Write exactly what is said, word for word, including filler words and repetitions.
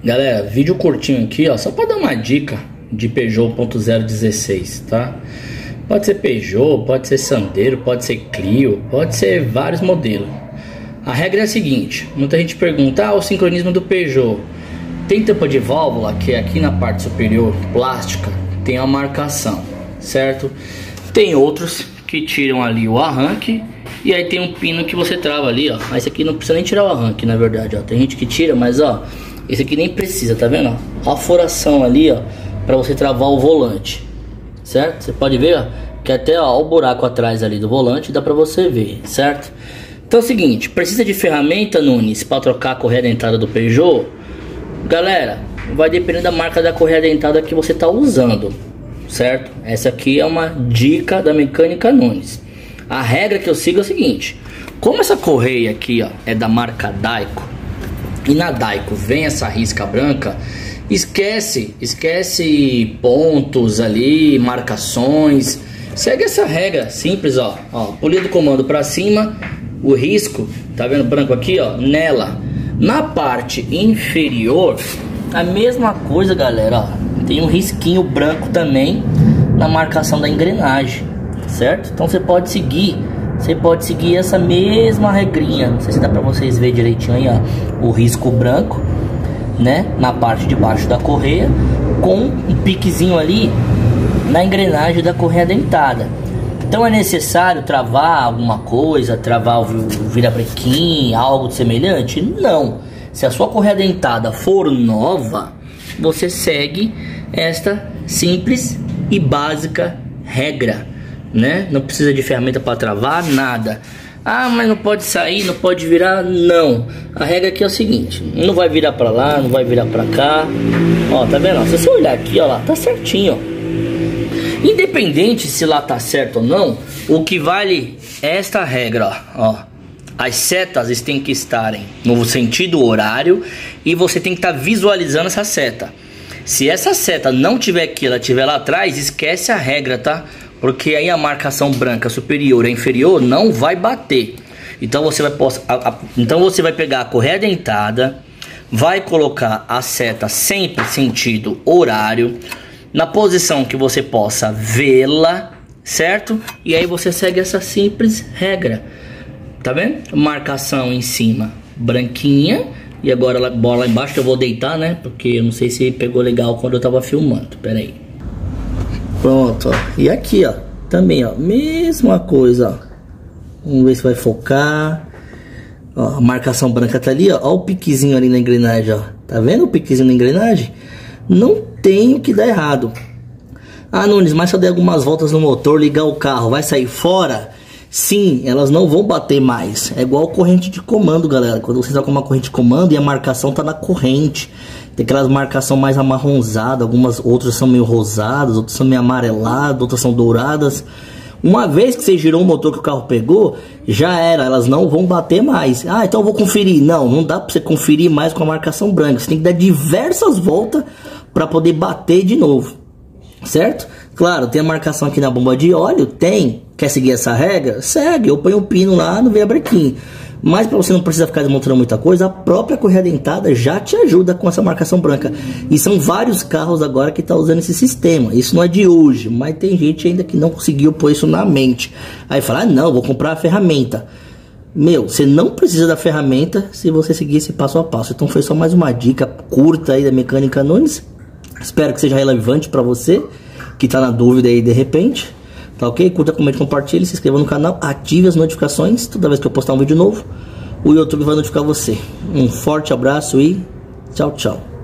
Galera, vídeo curtinho aqui, ó, só para dar uma dica de Peugeot um ponto zero dezesseis, tá? Pode ser Peugeot, pode ser Sandero, pode ser Clio, pode ser vários modelos. A regra é a seguinte: muita gente pergunta, ah, o sincronismo do Peugeot tem tampa de válvula, que é aqui na parte superior, plástica, tem uma marcação, certo? Tem outros que tiram ali o arranque e aí tem um pino que você trava ali, ó. Mas esse aqui não precisa nem tirar o arranque, na verdade, ó. Tem gente que tira, mas ó, esse aqui nem precisa, tá vendo? Ó, a furação ali, ó, pra você travar o volante, certo? Você pode ver, ó, que até ó, o buraco atrás ali do volante dá pra você ver, certo? Então é o seguinte, precisa de ferramenta, Nunes, para trocar a correia dentada do Peugeot? Galera, vai depender da marca da correia dentada que você tá usando, certo? Essa aqui é uma dica da Mecânica Nunes. A regra que eu sigo é o seguinte: como essa correia aqui, ó, é da marca Daico, e na Daico vem essa risca branca, esquece, esquece pontos ali, marcações. Segue essa regra simples, ó, ó, polia do comando para cima, o risco, tá vendo branco aqui, ó, nela. Na parte inferior, a mesma coisa, galera, ó, tem um risquinho branco também na marcação da engrenagem, certo? Então você pode seguir, você pode seguir essa mesma regrinha. Não sei se dá pra vocês verem direitinho aí, ó, o risco branco, né, na parte de baixo da correia, com um piquezinho ali na engrenagem da correia dentada. Então é necessário travar alguma coisa, travar o virabrequim, algo semelhante? Não. Se a sua correia dentada for nova, você segue esta simples e básica regra, né? Não precisa de ferramenta para travar, nada. Ah, mas não pode sair, não pode virar? Não. A regra aqui é o seguinte: não vai virar para lá, não vai virar para cá. Ó, tá vendo? Se você olhar aqui, ó lá, tá certinho, ó. Independente se lá tá certo ou não, o que vale é esta regra, ó. As setas têm que estarem no sentido horário e você tem que estar tá visualizando essa seta. Se essa seta não tiver aqui, ela tiver lá atrás, esquece a regra, tá? Porque aí a marcação branca superior e inferior não vai bater. Então você vai, a, a, então você vai pegar a correia dentada, vai colocar a seta sempre sentido horário, na posição que você possa vê-la, certo? E aí você segue essa simples regra, tá vendo? Marcação em cima, branquinha. E agora a bola lá embaixo que eu vou deitar, né? Porque eu não sei se pegou legal quando eu tava filmando. Pera aí. Pronto, ó. E aqui, ó, também, ó, mesma coisa, ó. Vamos ver se vai focar. Ó, a marcação branca tá ali, ó. Ó o piquezinho ali na engrenagem, ó. Tá vendo o piquezinho na engrenagem? Não tem o que dar errado. Ah, Nunes, mas se eu der algumas voltas no motor, ligar o carro, vai sair fora? Sim, elas não vão bater mais. É igual corrente de comando, galera. Quando você troca uma corrente de comando e a marcação tá na corrente, tem aquelas marcação mais amarronzadas, algumas outras são meio rosadas, outras são meio amareladas, outras são douradas. Uma vez que você girou o motor que o carro pegou, já era, elas não vão bater mais. Ah, então eu vou conferir. Não, não dá pra você conferir mais com a marcação branca. Você tem que dar diversas voltas para poder bater de novo, certo? Claro, tem a marcação aqui na bomba de óleo, tem. Quer seguir essa regra? Segue, eu ponho o pino lá no virabrequim. Mas para você não precisar ficar desmontando muita coisa, a própria correia dentada já te ajuda com essa marcação branca. E são vários carros agora que estão usando esse sistema. Isso não é de hoje, mas tem gente ainda que não conseguiu pôr isso na mente. Aí fala, ah, não, vou comprar a ferramenta. Meu, você não precisa da ferramenta se você seguir esse passo a passo. Então foi só mais uma dica curta aí da Mecânica Nunes. Espero que seja relevante para você que está na dúvida aí de repente. Tá ok? Curta, comente, compartilhe, se inscreva no canal, ative as notificações. Toda vez que eu postar um vídeo novo, o YouTube vai notificar você. Um forte abraço e tchau, tchau.